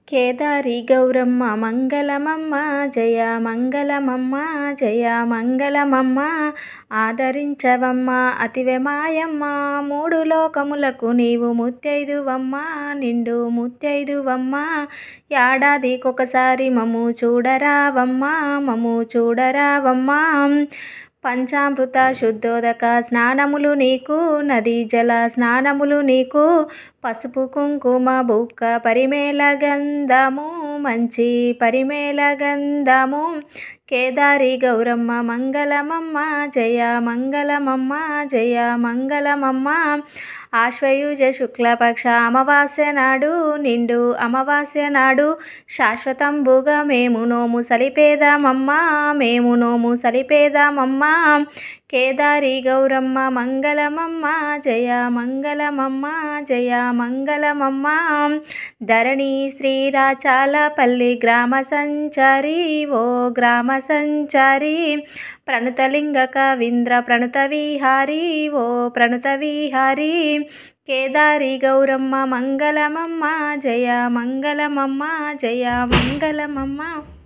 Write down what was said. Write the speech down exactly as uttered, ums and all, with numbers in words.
కేదారి గౌరమ్మ మంగళమమ్మ జయ మంగళమమ్మ జయ మంగళమమ్మ ఆదరించవమ్మ అతివే మాయమ్మ మూడు లోకములకు నీవు ముత్తైదువమ్మ నిండు ముత్తైదువమ్మ ఏడాదికొకసారి మమ్ము చూడరావమ్మ మమ్ము చూడరావమ్మ పంచామృత శుద్ధోదక స్నానములు నీకు నదీ జల స్నానములు నీకు పసుపు కుంకుమ బుక్క పరిమేళ గంధము మంచి పరిమేళ గంధము కేదారి గౌరమ్మ మంగళమమ్మ జయ మంగళమమ్మ జయ మంగళమమ్మ ఆశ్వయుజ శుక్లపక్ష అమావాస్య నాడు నిండు అమావాస్య నాడు శాశ్వతంబుగా మేము నోము సలిపేదామమ్మ మేము నోము సలిపేదామమ్మ కేదారి గౌరమ్మ మంగళమమ్మ జయ మంగళమమ్మ జయ మంగళమమ్మ ధరణి శ్రీరాచాలపల్లి గ్రామ సంచారి ఓ గ్రామ సంచారి ప్రణుతలింగ కవీంద్ర ప్రణుత విహారీ ఓ ప్రణుత విహారీ కేదారి గౌరమ్మ మంగళమమ్మ జయ మంగళమమ్మ జయ మంగళమమ్మ।